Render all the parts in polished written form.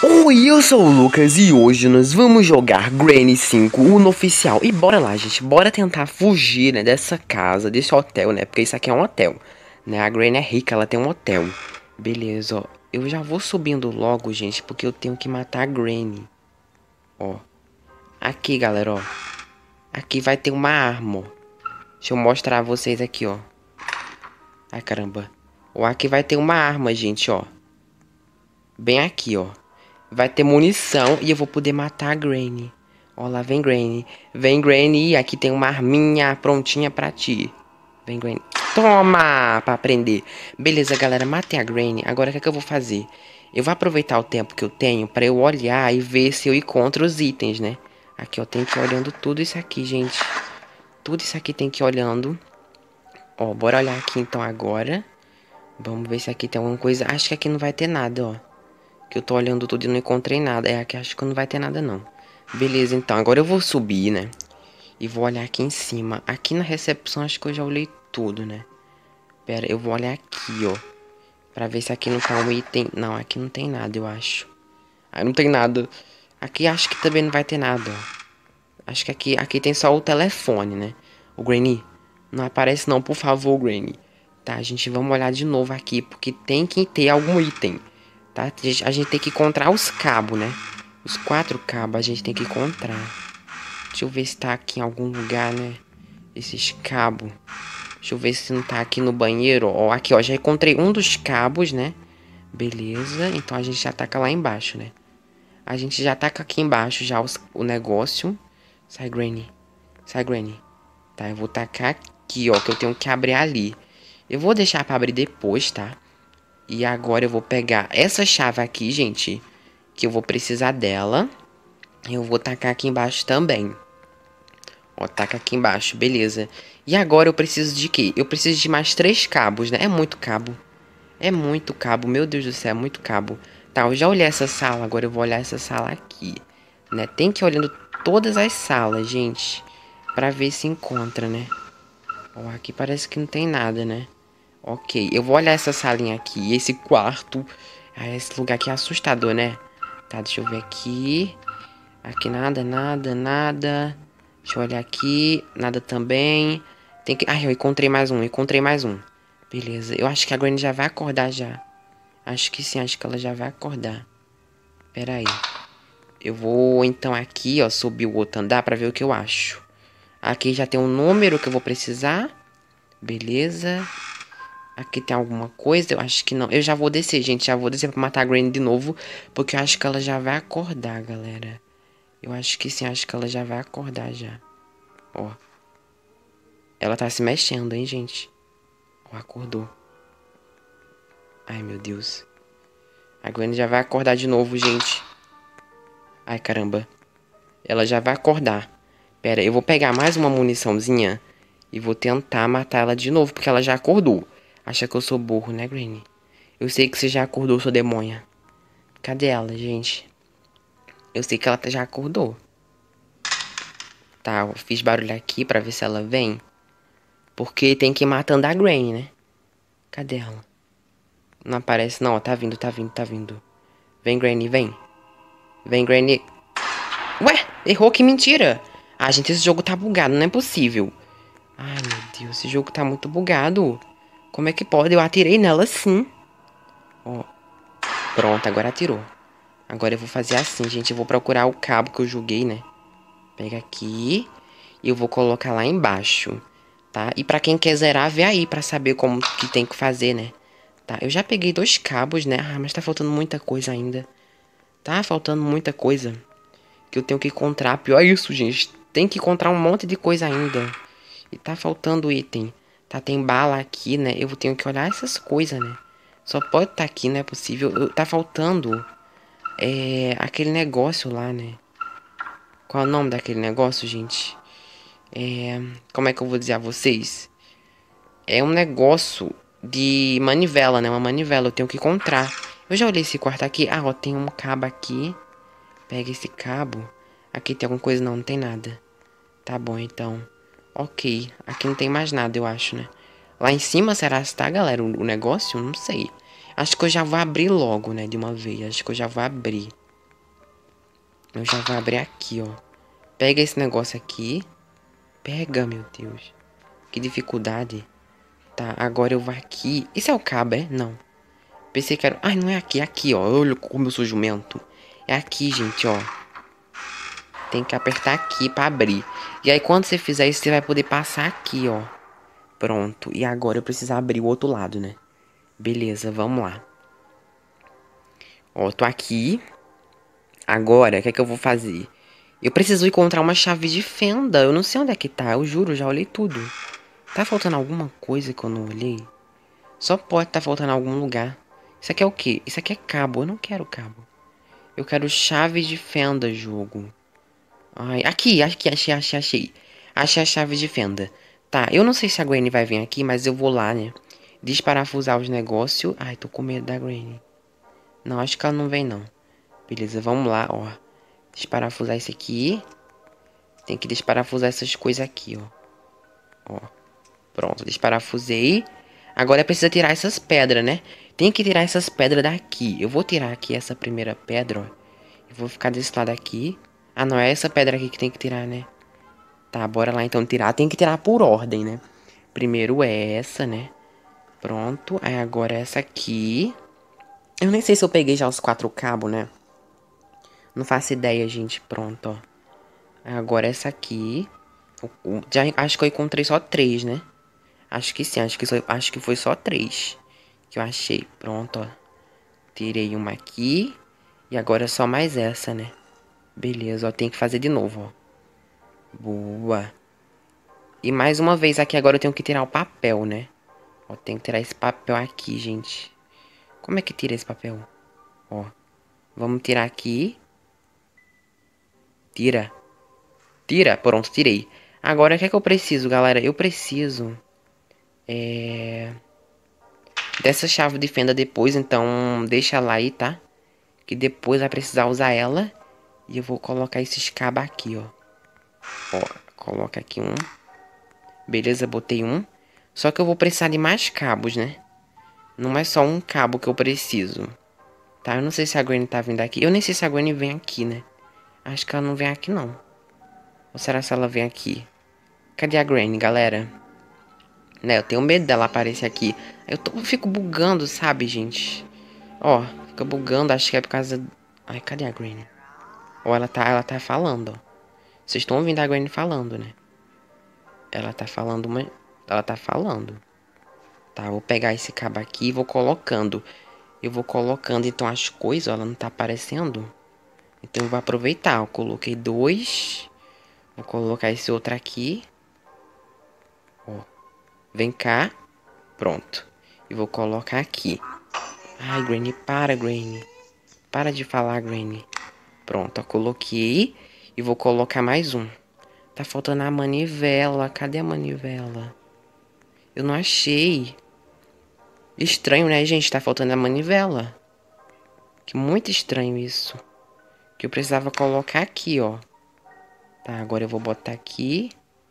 Oi, eu sou o Lucas e hoje nós vamos jogar Granny 5, o no oficial. E bora lá, gente, bora tentar fugir, né, dessa casa, desse hotel, né, porque isso aqui é um hotel, né, a Granny é rica, ela tem um hotel. Beleza, ó, eu já vou subindo logo, gente, porque eu tenho que matar a Granny. Ó, aqui, galera, ó, aqui vai ter uma arma, ó. Deixa eu mostrar a vocês aqui, ó. Ai, caramba. Ó, aqui vai ter uma arma, gente, ó. Bem aqui, ó. Vai ter munição e eu vou poder matar a Granny. Ó, lá vem Granny. Vem, Granny. Aqui tem uma arminha prontinha pra ti. Vem, Granny. Toma! Pra aprender. Beleza, galera. Matei a Granny. Agora, o que é que eu vou fazer? Eu vou aproveitar o tempo que eu tenho pra eu olhar e ver se eu encontro os itens, né? Aqui, ó. Tem que ir olhando tudo isso aqui, gente. Tudo isso aqui tem que ir olhando. Ó, bora olhar aqui então agora. Vamos ver se aqui tem alguma coisa. Acho que aqui não vai ter nada, ó. Que eu tô olhando tudo e não encontrei nada. É, aqui acho que não vai ter nada, não. Beleza, então. Agora eu vou subir, né? E vou olhar aqui em cima. Aqui na recepção acho que eu já olhei tudo, né? Pera, eu vou olhar aqui, ó. Pra ver se aqui não tá um item. Não, aqui não tem nada, eu acho. Ah, não tem nada. Aqui acho que também não vai ter nada, ó. Acho que aqui tem só o telefone, né? O Granny, não aparece não, por favor, Granny. Tá, gente, vamos olhar de novo aqui, porque tem que ter algum item. Tá? A gente tem que encontrar os cabos, né? Os 4 cabos a gente tem que encontrar. Deixa eu ver se tá aqui em algum lugar, né? Esses cabos. Deixa eu ver se não tá aqui no banheiro. Ó, aqui, ó. Já encontrei um dos cabos, né? Beleza. Então a gente já taca lá embaixo, né? A gente já taca aqui embaixo já o negócio. Sai, Granny. Sai, Granny. Tá, eu vou tacar aqui, ó. Que eu tenho que abrir ali. Eu vou deixar pra abrir depois, tá? E agora eu vou pegar essa chave aqui, gente. Que eu vou precisar dela. Eu vou tacar aqui embaixo também. Ó, taca aqui embaixo, beleza. E agora eu preciso de quê? Eu preciso de mais 3 cabos, né? É muito cabo. É muito cabo, meu Deus do céu, é muito cabo. Tá, eu já olhei essa sala, agora eu vou olhar essa sala aqui. Né? Tem que ir olhando todas as salas, gente. Pra ver se encontra, né? Ó, aqui parece que não tem nada, né? Ok, eu vou olhar essa salinha aqui, esse quarto. Ah, esse lugar aqui é assustador, né? Tá, deixa eu ver aqui. Aqui nada, nada, nada. Deixa eu olhar aqui. Nada também. Tem que... Ai, eu encontrei mais um, encontrei mais um. Beleza, eu acho que a Granny já vai acordar já. Acho que sim, acho que ela já vai acordar. Pera aí. Eu vou, então, aqui, ó, subir o outro andar pra ver o que eu acho. Aqui já tem um número que eu vou precisar. Beleza. Aqui tem alguma coisa? Eu acho que não. Eu já vou descer, gente. Já vou descer pra matar a Granny de novo. Porque eu acho que ela já vai acordar, galera. Eu acho que sim. Acho que ela já vai acordar já. Ó. Ela tá se mexendo, hein, gente. Ó, acordou. Ai, meu Deus. A Granny já vai acordar de novo, gente. Ai, caramba. Ela já vai acordar. Pera, eu vou pegar mais uma muniçãozinha. E vou tentar matar ela de novo. Porque ela já acordou. Acha que eu sou burro, né, Granny? Eu sei que você já acordou, sua demônia. Cadê ela, gente? Eu sei que ela já acordou. Tá, eu fiz barulho aqui pra ver se ela vem. Porque tem que ir matando a Granny, né? Cadê ela? Não aparece não, ó. Tá vindo, tá vindo, tá vindo. Vem, Granny, vem. Vem, Granny. Ué, errou, que mentira. Ah, gente, esse jogo tá bugado, não é possível. Ai, meu Deus, esse jogo tá muito bugado. Como é que pode? Eu atirei nela sim. Ó. Pronto, agora atirou. Agora eu vou fazer assim, gente. Eu vou procurar o cabo que eu joguei, né? Pega aqui. E eu vou colocar lá embaixo. Tá? E pra quem quer zerar, vê aí pra saber como que tem que fazer, né? Tá? Eu já peguei 2 cabos, né? Ah, mas tá faltando muita coisa ainda. Tá faltando muita coisa. Que eu tenho que encontrar. Pior é isso, gente. Tem que encontrar um monte de coisa ainda. E tá faltando item. Tá? Tem bala aqui, né? Eu tenho que olhar essas coisas, né? Só pode estar aqui, não é possível. Tá faltando... aquele negócio lá, né? Qual é o nome daquele negócio, gente? Como é que eu vou dizer a vocês? É um negócio de manivela, né? Uma manivela, eu tenho que encontrar. Eu já olhei esse quarto aqui. Ah, ó, tem um cabo aqui. Pega esse cabo. Aqui tem alguma coisa? Não, não tem nada. Tá bom, então. Ok. Aqui não tem mais nada, eu acho, né? Lá em cima, será que tá, galera? O negócio? Não sei. Acho que eu já vou abrir logo, né? De uma vez. Acho que eu já vou abrir. Eu já vou abrir aqui, ó. Pega esse negócio aqui. Pega, meu Deus. Que dificuldade. Tá, agora eu vou aqui. Esse é o cabo, é? Não. Pensei que era... Ai, não é aqui, é aqui, ó. Olha como eu sou jumento. É aqui, gente, ó. Tem que apertar aqui pra abrir. E aí, quando você fizer isso, você vai poder passar aqui, ó. Pronto. E agora eu preciso abrir o outro lado, né? Beleza, vamos lá. Ó, tô aqui. Agora, o que é que eu vou fazer? Eu preciso encontrar uma chave de fenda. Eu não sei onde é que tá. Eu juro, já olhei tudo. Tá faltando alguma coisa que eu não olhei? Só pode tá faltando algum lugar. Isso aqui é o quê? Isso aqui é cabo. Eu não quero cabo. Eu quero chave de fenda, jogo. Ai, aqui, achei. Achei a chave de fenda. Tá, eu não sei se a Granny vai vir aqui, mas eu vou lá, né? Desparafusar os negócios. Ai, tô com medo da Granny. Não, acho que ela não vem, não. Beleza, vamos lá, ó. Desparafusar esse aqui. Tem que desparafusar essas coisas aqui, ó. Ó. Pronto, desparafusei. Agora precisa tirar essas pedras, né? Tem que tirar essas pedras daqui. Eu vou tirar aqui essa primeira pedra, ó. Eu vou ficar desse lado aqui. Ah, não, é essa pedra aqui que tem que tirar, né? Tá, bora lá então tirar. Tem que tirar por ordem, né? Primeiro é essa, né? Pronto. Aí agora essa aqui. Eu nem sei se eu peguei já os 4 cabos, né? Não faço ideia, gente. Pronto, ó. Aí agora essa aqui. Já, acho que eu encontrei só 3, né? Acho que sim, acho que foi só 3 que eu achei. Pronto, ó. Tirei uma aqui. E agora é só mais essa, né? Beleza, ó. Tem que fazer de novo, ó. Boa. E mais uma vez aqui agora eu tenho que tirar o papel, né? Ó, tem que tirar esse papel aqui, gente. Como é que tira esse papel? Ó. Vamos tirar aqui. Tira. Tira. Pronto, tirei. Agora, o que é que eu preciso, galera? Eu preciso... dessa chave de fenda depois, então deixa lá aí, tá? Que depois vai precisar usar ela. E eu vou colocar esses cabos aqui, ó. Ó, coloca aqui um. Beleza, botei um. Só que eu vou precisar de mais cabos, né? Não é só um cabo que eu preciso. Tá, eu não sei se a Granny tá vindo aqui. Eu nem sei se a Granny vem aqui, né? Acho que ela não vem aqui, não. Ou será que ela vem aqui? Cadê a Granny, galera? Né, eu tenho medo dela aparecer aqui. Eu fico bugando, sabe, gente? Ó, fica bugando, acho que é por causa... Ai, cadê a Granny? Ó, ela tá falando, ó. Vocês estão ouvindo a Granny falando, né? Ela tá falando uma... Ela tá falando. Tá, vou pegar esse cabo aqui e vou colocando. Eu vou colocando, então, as coisas, ó, ela não tá aparecendo. Então, eu vou aproveitar, ó. Coloquei 2. Vou colocar esse outro aqui. Ó. Vem cá. Pronto. E vou colocar aqui. Ai, Granny, para, Granny. Para de falar, Granny. Pronto, ó, coloquei. E vou colocar mais um. Tá faltando a manivela. Cadê a manivela? Eu não achei. Estranho, né, gente? Tá faltando a manivela. Que muito estranho isso. Que eu precisava colocar aqui, ó. Tá, agora eu vou botar aqui.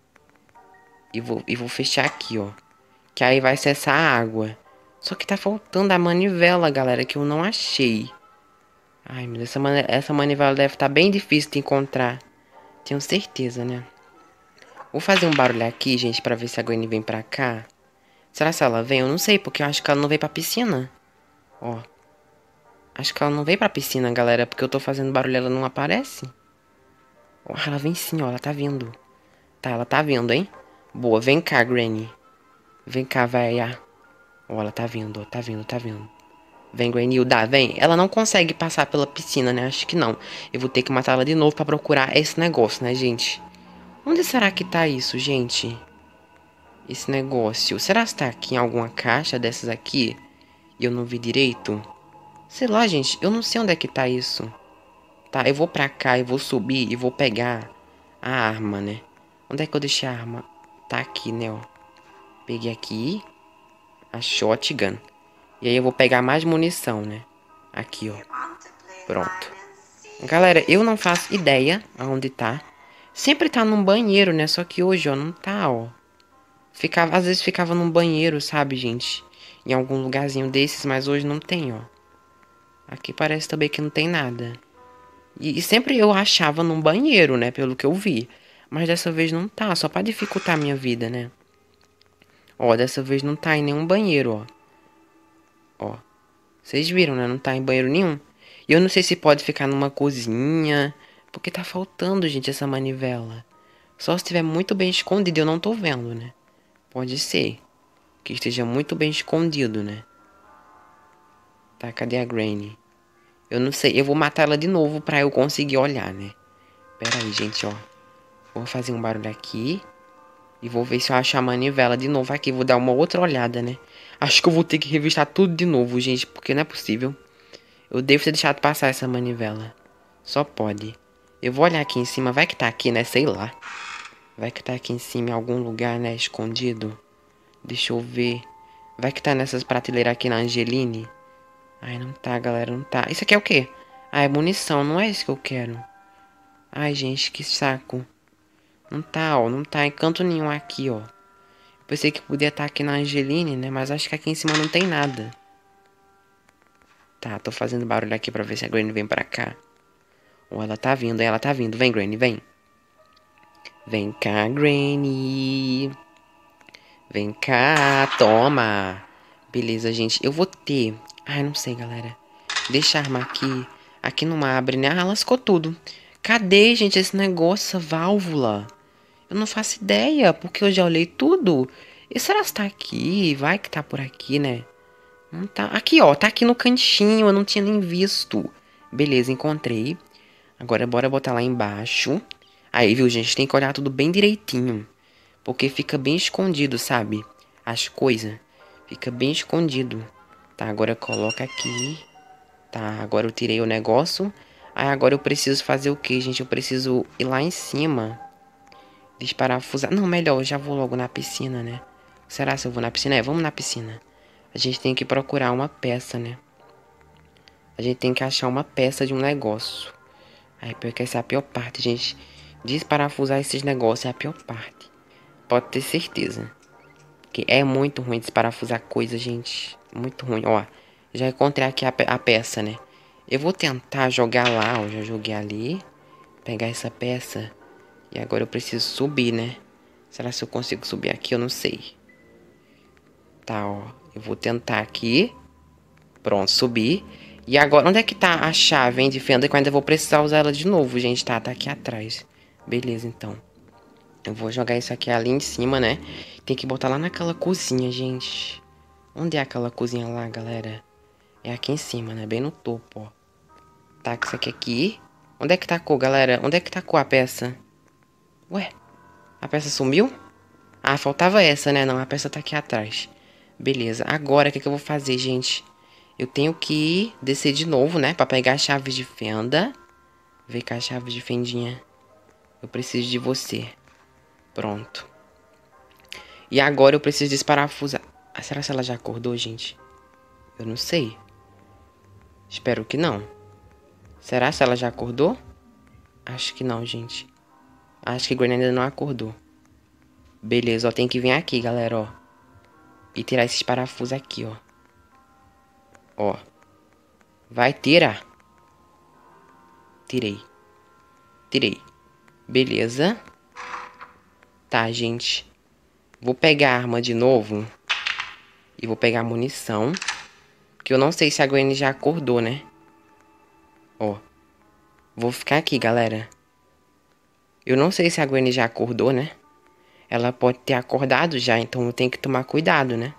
E vou fechar aqui, ó. Que aí vai cessar a água. Só que tá faltando a manivela, galera, que eu não achei. Ai, meu Deus, essa manivela deve estar bem difícil de encontrar. Tenho certeza, né? Vou fazer um barulho aqui, gente, pra ver se a Granny vem pra cá. Será que ela vem? Eu não sei, porque eu acho que ela não veio pra piscina. Ó. Acho que ela não veio pra piscina, galera, porque eu tô fazendo barulho e ela não aparece. Ó, ela vem sim, ó, ela tá vindo. Tá, ela tá vindo, hein? Boa, vem cá, Granny. Vem cá, véia. Ó, ela tá vindo, ó, tá vindo, tá vindo. Vem, Granilda, vem. Ela não consegue passar pela piscina, né? Acho que não. Eu vou ter que matar ela de novo pra procurar esse negócio, né, gente? Onde será que tá isso, gente? Esse negócio. Será que tá aqui em alguma caixa dessas aqui? E eu não vi direito? Sei lá, gente. Eu não sei onde é que tá isso. Tá, eu vou pra cá, eu vou subir e vou pegar a arma, né? Onde é que eu deixei a arma? Tá aqui, né, ó. Peguei aqui a shotgun. E aí eu vou pegar mais munição, né? Aqui, ó. Pronto. Galera, eu não faço ideia aonde tá. Sempre tá num banheiro, né? Só que hoje, ó, não tá, ó. Às vezes ficava num banheiro, sabe, gente? Em algum lugarzinho desses, mas hoje não tem, ó. Aqui parece também que não tem nada. E sempre eu achava num banheiro, né? Pelo que eu vi. Mas dessa vez não tá, só pra dificultar a minha vida, né? Ó, dessa vez não tá em nenhum banheiro, ó. Ó. Vocês viram, né? Não tá em banheiro nenhum. E eu não sei se pode ficar numa cozinha. Porque tá faltando, gente, essa manivela. Só se estiver muito bem escondido, eu não tô vendo, né? Pode ser. Que esteja muito bem escondido, né? Tá, cadê a Granny? Eu não sei, eu vou matar ela de novo pra eu conseguir olhar, né? Pera aí, gente, ó. Vou fazer um barulho aqui. E vou ver se eu acho a manivela de novo aqui. Vou dar uma outra olhada, né? Acho que eu vou ter que revistar tudo de novo, gente. Porque não é possível. Eu devo ter deixado passar essa manivela. Só pode. Eu vou olhar aqui em cima. Vai que tá aqui, né? Sei lá. Vai que tá aqui em cima em algum lugar, né? Escondido. Deixa eu ver. Vai que tá nessas prateleiras aqui na Angeline. Ai, não tá, galera. Não tá. Isso aqui é o quê? Ah, é munição. Não é isso que eu quero. Ai, gente, que saco. Não tá, ó. Não tá em canto nenhum aqui, ó. Pensei que podia estar aqui na Angeline, né? Mas acho que aqui em cima não tem nada. Tá, tô fazendo barulho aqui pra ver se a Granny vem pra cá. Ou ela tá vindo, ela tá vindo. Vem, Granny, vem. Vem cá, Granny. Vem cá, toma. Beleza, gente. Eu vou ter... Ai, não sei, galera. Deixa eu armar aqui. Aqui não abre, né? Ah, lascou tudo. Cadê, gente, esse negócio, essa válvula? Eu não faço ideia, porque eu já olhei tudo. E será que tá aqui? Vai que tá por aqui, né? Não tá. Aqui, ó. Tá aqui no cantinho. Eu não tinha nem visto. Beleza, encontrei. Agora bora botar lá embaixo. Aí, viu, gente? Tem que olhar tudo bem direitinho. Porque fica bem escondido, sabe? As coisas. Fica bem escondido. Tá, agora coloca aqui. Tá, agora eu tirei o negócio. Aí agora eu preciso fazer o que, gente? Eu preciso ir lá em cima. Desparafusar. Não, melhor, eu já vou logo na piscina, né? Será se eu vou na piscina? É, vamos na piscina. A gente tem que procurar uma peça, né? A gente tem que achar uma peça de um negócio. Aí, pior que essa é a pior parte, gente. Desparafusar esses negócios é a pior parte. Pode ter certeza. Que é muito ruim desparafusar coisa, gente. Muito ruim. Ó, já encontrei aqui a peça, né? Eu vou tentar jogar lá, ó. Já joguei ali. Pegar essa peça. E agora eu preciso subir, né? Será que eu consigo subir aqui? Eu não sei. Tá, ó. Eu vou tentar aqui. Pronto, subi. E agora, onde é que tá a chave, hein, de fenda? Que eu ainda vou precisar usar ela de novo, gente. Tá aqui atrás. Beleza, então. Eu vou jogar isso aqui ali em cima, né? Tem que botar lá naquela cozinha, gente. Onde é aquela cozinha lá, galera? É aqui em cima, né? Bem no topo, ó. Tá, isso aqui. Onde é que tacou, galera? Onde é que tacou a peça? Ué, a peça sumiu? Ah, faltava essa, né? Não, a peça tá aqui atrás. Beleza, agora o que eu vou fazer, gente? Eu tenho que descer de novo, né? Pra pegar a chave de fenda. Vem cá a chave de fendinha. Eu preciso de você. Pronto. E agora eu preciso desparafusar. Ah, será que ela já acordou, gente? Eu não sei. Espero que não. Será que ela já acordou? Acho que não, gente. Acho que Gwen ainda não acordou. Beleza, ó. Tem que vir aqui, galera, ó. E tirar esses parafusos aqui, ó. Ó. Vai tirar. Tirei. Tirei. Beleza. Tá, gente. Vou pegar a arma de novo. E vou pegar a munição. Porque eu não sei se a Gwen já acordou, né? Ó. Vou ficar aqui, galera. Eu não sei se a Gwen já acordou, né? Ela pode ter acordado já, então eu tenho que tomar cuidado, né?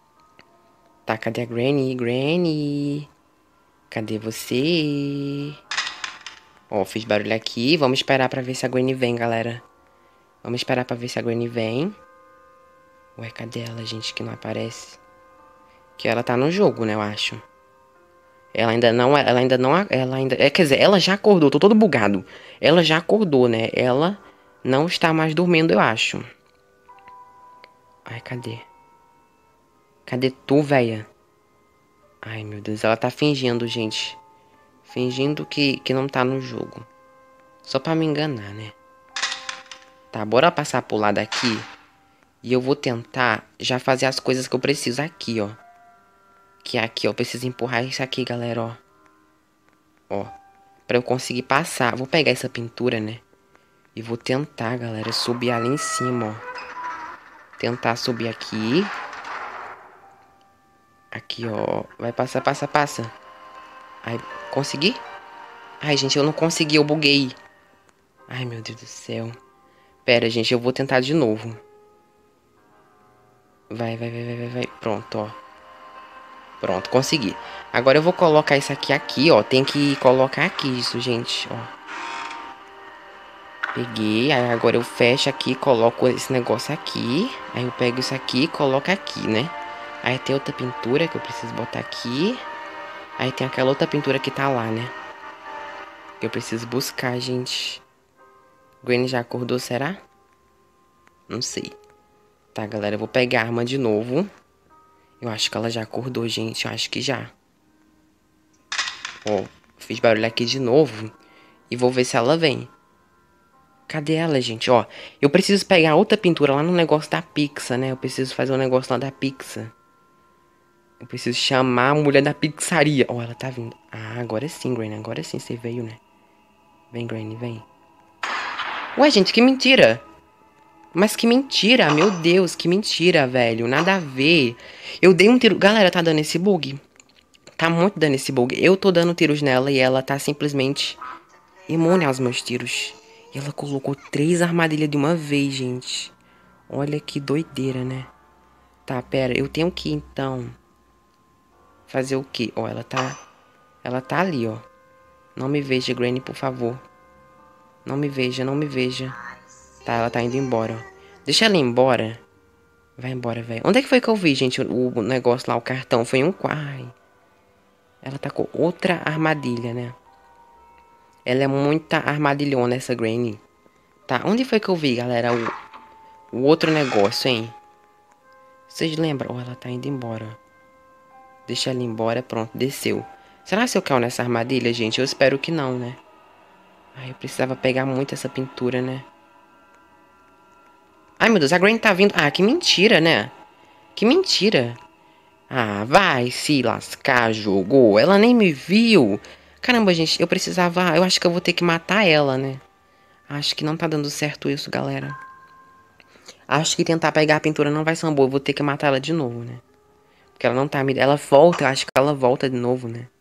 Tá, cadê a Granny? Granny? Cadê você? Ó, fiz barulho aqui. Vamos esperar pra ver se a Granny vem, galera. Vamos esperar pra ver se a Granny vem. Ué, cadê ela, gente, que não aparece? Que ela tá no jogo, né, eu acho. Ela ainda não, quer dizer, ela já acordou, tô todo bugado. Ela já acordou, né? Ela não está mais dormindo, eu acho. Ai, cadê? Cadê tu, véia? Ai, meu Deus, ela tá fingindo, gente. Fingindo que não tá no jogo. Só pra me enganar, né? Tá, bora passar pro lado aqui. E eu vou tentar já fazer as coisas que eu preciso aqui, ó. Que é aqui, ó. Eu preciso empurrar isso aqui, galera, ó. Ó. Pra eu conseguir passar. Vou pegar essa pintura, né? E vou tentar, galera, subir ali em cima, ó. Tentar subir aqui. Aqui, ó. Vai passar, passa, passa. Ai, consegui? Ai, gente, eu não consegui, eu buguei. Ai, meu Deus do céu. Pera, gente, eu vou tentar de novo. Vai, vai, vai, vai, vai, vai. Pronto, ó. Pronto, consegui. Agora eu vou colocar isso aqui, ó. Tem que colocar aqui isso, gente, ó. Peguei, aí agora eu fecho aqui, coloco esse negócio aqui. Aí eu pego isso aqui e coloco aqui, né? Aí tem outra pintura que eu preciso botar aqui. Aí tem aquela outra pintura que tá lá, né? Que eu preciso buscar, gente. Granny já acordou, será? Não sei. Tá, galera, eu vou pegar a arma de novo. Eu acho que ela já acordou, gente. Eu acho que já. Ó, fiz barulho aqui de novo. E vou ver se ela vem. Cadê ela, gente? Ó, eu preciso pegar outra pintura lá no negócio da pizza, né? Eu preciso fazer um negócio lá da pizza. Eu preciso chamar a mulher da pizzaria. Ó, ela tá vindo. Ah, agora sim, Granny. Agora sim você veio, né? Vem, Granny, vem. Ué, gente, que mentira. Mas que mentira, meu Deus, que mentira, velho. Nada a ver. Eu dei um tiro. Galera, tá dando esse bug? Tá muito dando esse bug. Eu tô dando tiros nela e ela tá simplesmente imune aos meus tiros. E ela colocou 3 armadilhas de uma vez, gente. Olha que doideira, né? Tá, pera. Eu tenho que, então, fazer o quê? Ó, ela tá... Ela tá ali, ó. Não me veja, Granny, por favor. Não me veja, não me veja. Tá, ela tá indo embora, ó. Deixa ela ir embora. Vai embora, velho. Onde é que foi que eu vi, gente, o negócio lá, o cartão? Foi em um quarto. Ai. Ela tá com outra armadilha, né? Ela é muita armadilhona, essa Granny. Tá, onde foi que eu vi, galera, o outro negócio, hein? Vocês lembram? Oh, ela tá indo embora. Deixa ela ir embora, pronto, desceu. Será que eu caio nessa armadilha, gente? Eu espero que não, né? Ai, eu precisava pegar muito essa pintura, né? Ai, meu Deus, a Granny tá vindo. Ah, que mentira, né? Que mentira. Ah, vai se lascar, jogou. Ela nem me viu. Caramba, gente, eu precisava... Eu acho que eu vou ter que matar ela, né? Acho que não tá dando certo isso, galera. Acho que tentar pegar a pintura não vai ser uma boa. Eu vou ter que matar ela de novo, né? Porque ela não tá me... Ela volta, eu acho que ela volta de novo, né?